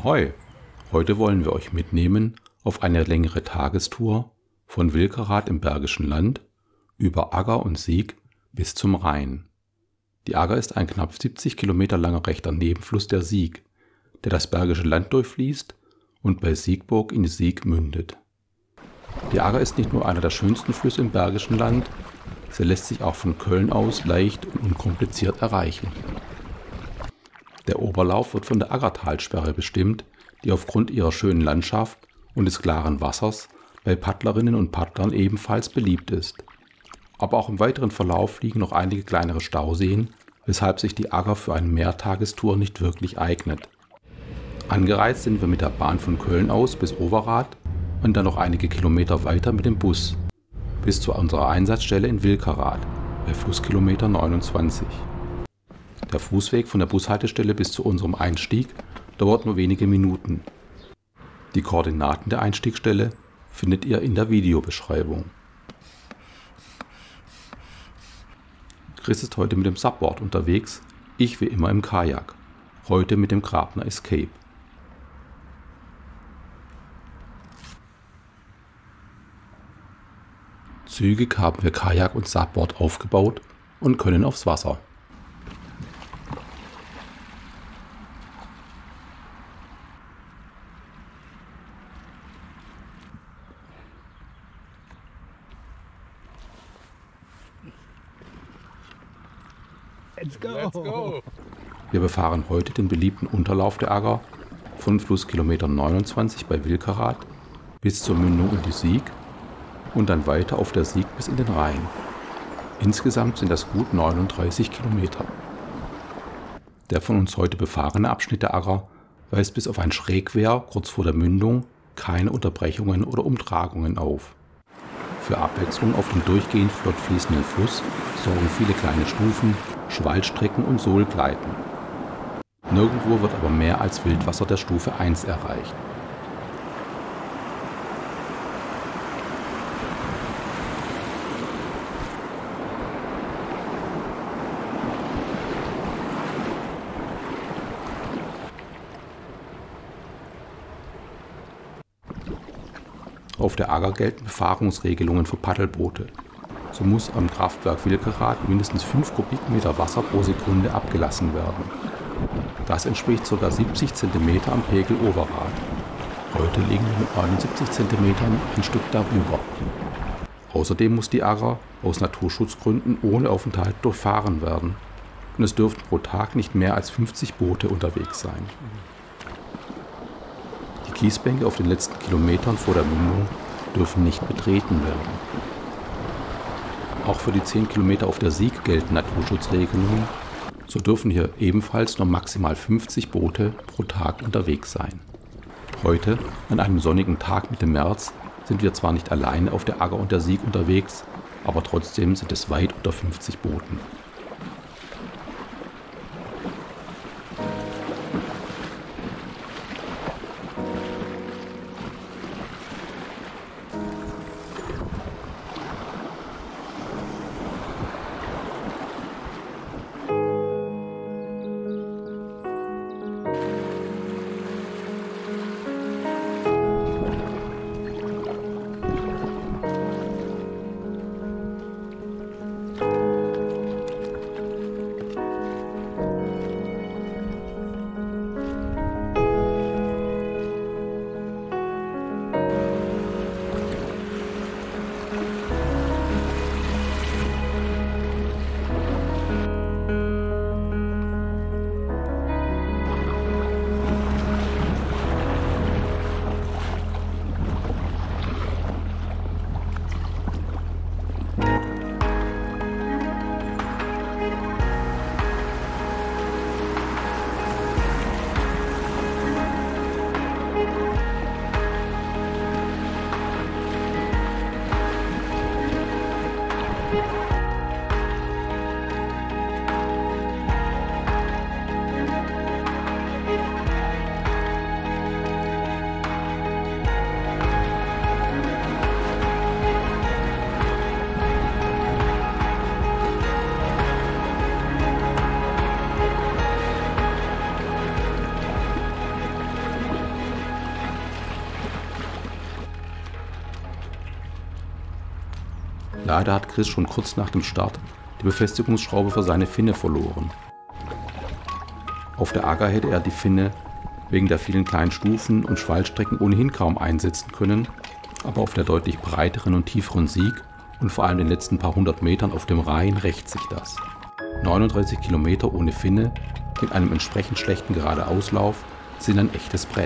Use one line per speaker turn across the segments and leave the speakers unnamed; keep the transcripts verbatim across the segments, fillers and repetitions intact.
Ahoi! Heute wollen wir euch mitnehmen auf eine längere Tagestour von Wilkerath im Bergischen Land über Agger und Sieg bis zum Rhein. Die Agger ist ein knapp siebzig Kilometer langer rechter Nebenfluss der Sieg, der das Bergische Land durchfließt und bei Siegburg in die Sieg mündet. Die Agger ist nicht nur einer der schönsten Flüsse im Bergischen Land, sie lässt sich auch von Köln aus leicht und unkompliziert erreichen. Der Oberlauf wird von der Aggertalsperre bestimmt, die aufgrund ihrer schönen Landschaft und des klaren Wassers bei Paddlerinnen und Paddlern ebenfalls beliebt ist. Aber auch im weiteren Verlauf liegen noch einige kleinere Stauseen, weshalb sich die Agger für eine Mehrtagestour nicht wirklich eignet. Angereist sind wir mit der Bahn von Köln aus bis Overath und dann noch einige Kilometer weiter mit dem Bus, bis zu unserer Einsatzstelle in Wilkerath bei Flusskilometer neunundzwanzig. Der Fußweg von der Bushaltestelle bis zu unserem Einstieg dauert nur wenige Minuten. Die Koordinaten der Einstiegsstelle findet ihr in der Videobeschreibung. Chris ist heute mit dem Subboard unterwegs, ich wie immer im Kajak. Heute mit dem Grabner Escape. Zügig haben wir Kajak und Subboard aufgebaut und können aufs Wasser.
Let's go. Let's go!
Wir befahren heute den beliebten Unterlauf der Agger von Flusskilometer neunundzwanzig bei Wilkerath bis zur Mündung in die Sieg und dann weiter auf der Sieg bis in den Rhein. Insgesamt sind das gut neununddreißig Kilometer. Der von uns heute befahrene Abschnitt der Agger weist bis auf ein Schrägwehr kurz vor der Mündung keine Unterbrechungen oder Umtragungen auf. Für Abwechslung auf dem durchgehend flott fließenden Fluss sorgen viele kleine Stufen, Schwallstrecken und Sohlgleiten. Nirgendwo wird aber mehr als Wildwasser der Stufe eins erreicht. Auf der Agger gelten Befahrungsregelungen für Paddelboote. So muss am Kraftwerk Wilkerath mindestens fünf Kubikmeter Wasser pro Sekunde abgelassen werden. Das entspricht ca. siebzig Zentimeter am Pegel Overath. Heute liegen wir mit neunundsiebzig Zentimetern ein Stück darüber. Außerdem muss die Agger aus Naturschutzgründen ohne Aufenthalt durchfahren werden und es dürften pro Tag nicht mehr als fünfzig Boote unterwegs sein. Die Kiesbänke auf den letzten Kilometern vor der Mündung dürfen nicht betreten werden. Auch für die zehn Kilometer auf der Sieg gelten Naturschutzregelungen, so dürfen hier ebenfalls nur maximal fünfzig Boote pro Tag unterwegs sein. Heute, an einem sonnigen Tag Mitte März, sind wir zwar nicht alleine auf der Agger und der Sieg unterwegs, aber trotzdem sind es weit unter fünfzig Booten. Leider hat Chris schon kurz nach dem Start die Befestigungsschraube für seine Finne verloren. Auf der Agger hätte er die Finne wegen der vielen kleinen Stufen und Schwallstrecken ohnehin kaum einsetzen können, aber auf der deutlich breiteren und tieferen Sieg und vor allem den letzten paar hundert Metern auf dem Rhein rächt sich das. neununddreißig Kilometer ohne Finne mit einem entsprechend schlechten Geradeauslauf sind ein echtes Brett.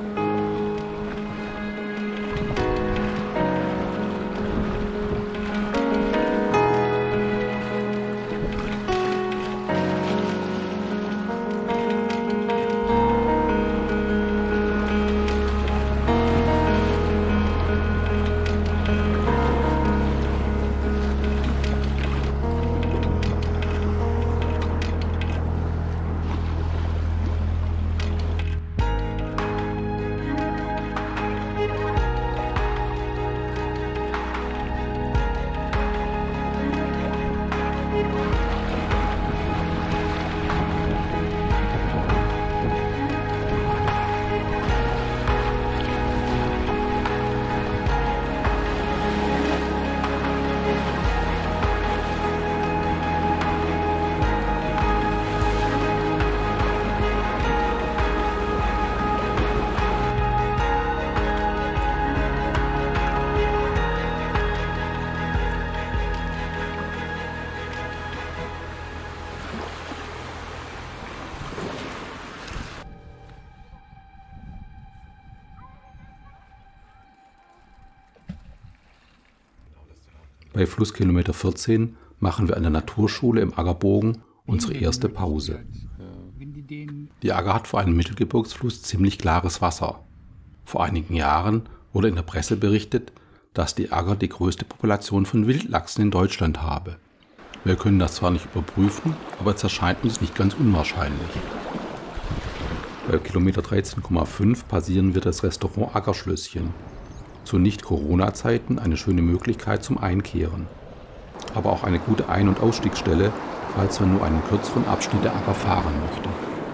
Bei Flusskilometer vierzehn machen wir an der Naturschule im Aggerbogen unsere erste Pause. Die Agger hat vor einem Mittelgebirgsfluss ziemlich klares Wasser. Vor einigen Jahren wurde in der Presse berichtet, dass die Agger die größte Population von Wildlachsen in Deutschland habe. Wir können das zwar nicht überprüfen, aber es erscheint uns nicht ganz unwahrscheinlich. Bei Kilometer dreizehn Komma fünf passieren wir das Restaurant Aggerschlösschen. Zu Nicht-Corona-Zeiten eine schöne Möglichkeit zum Einkehren. Aber auch eine gute Ein- und Ausstiegsstelle, falls man nur einen kürzeren Abschnitt der Agger fahren möchte.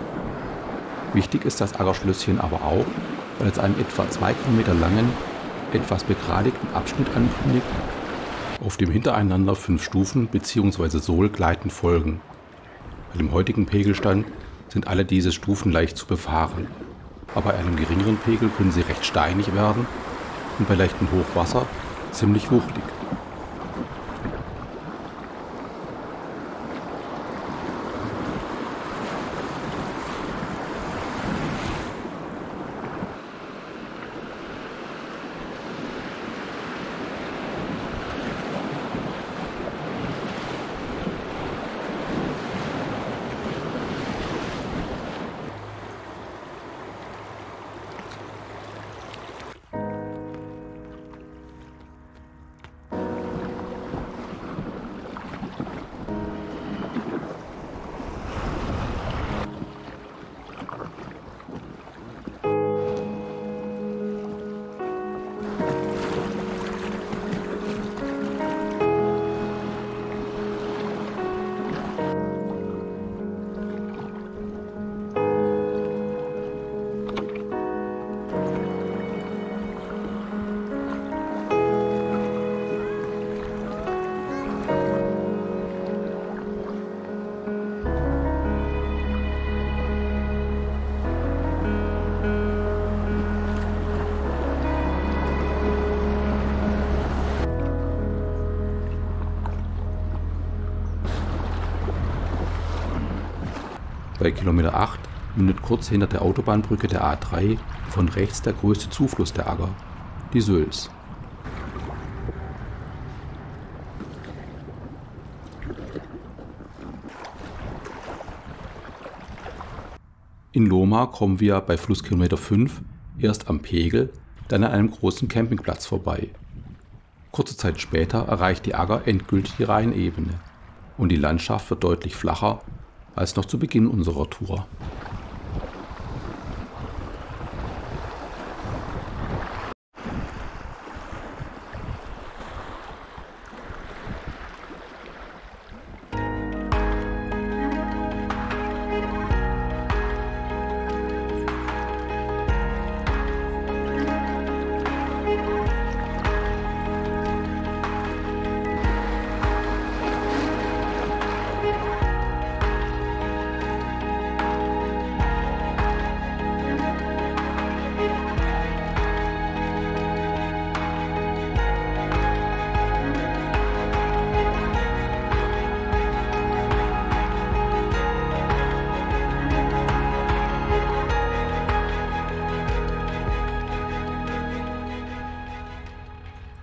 Wichtig ist das Aggerschlösschen aber auch, weil es einen etwa zwei Kilometer langen, etwas begradigten Abschnitt ankündigt, auf dem hintereinander fünf Stufen bzw. Sohlgleiten folgen. Bei dem heutigen Pegelstand sind alle diese Stufen leicht zu befahren, aber bei einem geringeren Pegel können sie recht steinig werden und bei leichtem Hochwasser ziemlich wuchtig. Bei Kilometer acht mündet kurz hinter der Autobahnbrücke der A drei von rechts der größte Zufluss der Agger, die Sülz. In Lohmar kommen wir bei Flusskilometer fünf erst am Pegel, dann an einem großen Campingplatz vorbei. Kurze Zeit später erreicht die Agger endgültig die Rheinebene und die Landschaft wird deutlich flacher als noch zu Beginn unserer Tour.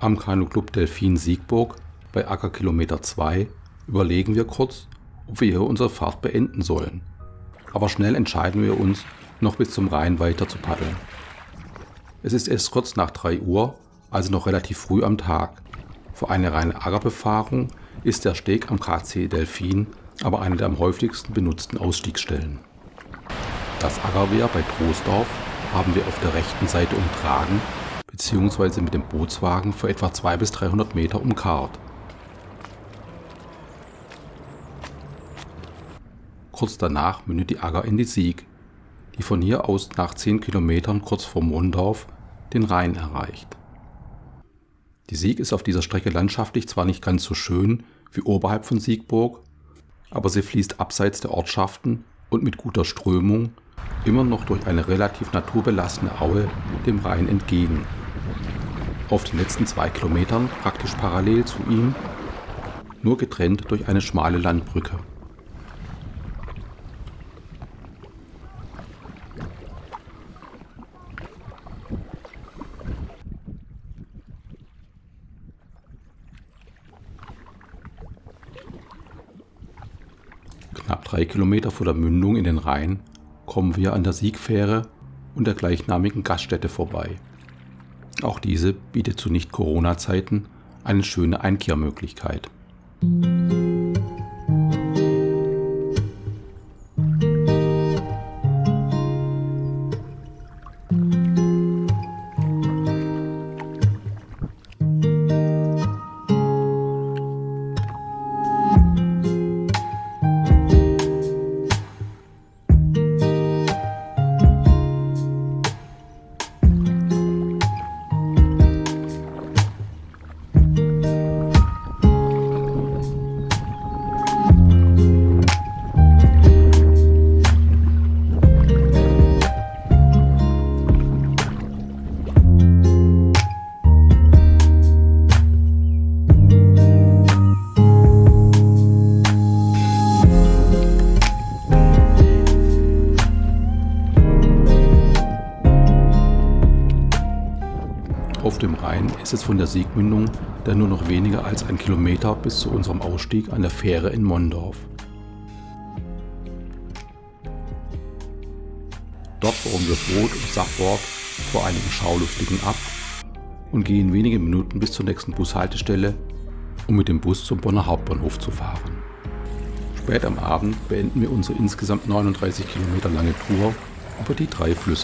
Am Kanuclub Delfin Siegburg bei Aggerkilometer zwei überlegen wir kurz, ob wir hier unsere Fahrt beenden sollen. Aber schnell entscheiden wir uns, noch bis zum Rhein weiter zu paddeln. Es ist erst kurz nach drei Uhr, also noch relativ früh am Tag. Für eine reine Aggerbefahrung ist der Steg am K C Delfin aber eine der am häufigsten benutzten Ausstiegsstellen. Das Aggerwehr bei Troisdorf haben wir auf der rechten Seite umtragen bzw. mit dem Bootswagen für etwa zweihundert bis dreihundert Meter umkarrt. Kurz danach mündet die Agger in die Sieg, die von hier aus nach zehn Kilometern kurz vor Mondorf den Rhein erreicht. Die Sieg ist auf dieser Strecke landschaftlich zwar nicht ganz so schön wie oberhalb von Siegburg, aber sie fließt abseits der Ortschaften und mit guter Strömung immer noch durch eine relativ naturbelassene Aue dem Rhein entgegen. Auf den letzten zwei Kilometern praktisch parallel zu ihm, nur getrennt durch eine schmale Landbrücke. Knapp drei Kilometer vor der Mündung in den Rhein kommen wir an der Siegfähre und der gleichnamigen Gaststätte vorbei. Auch diese bietet zu Nicht-Corona-Zeiten eine schöne Einkehrmöglichkeit. Auf dem Rhein ist es von der Siegmündung dann nur noch weniger als ein Kilometer bis zu unserem Ausstieg an der Fähre in Mondorf. Dort bauen wir Boot und Sachbord vor einigen Schaulustigen ab und gehen wenige Minuten bis zur nächsten Bushaltestelle, um mit dem Bus zum Bonner Hauptbahnhof zu fahren. Spät am Abend beenden wir unsere insgesamt neununddreißig Kilometer lange Tour über die drei Flüsse.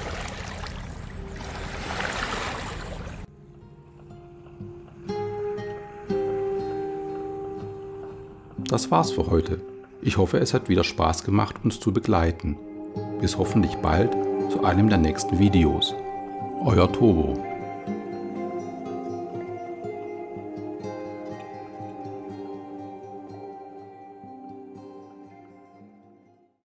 Das war's für heute. Ich hoffe, es hat wieder Spaß gemacht, uns zu begleiten. Bis hoffentlich bald zu einem der nächsten Videos. Euer Tobo.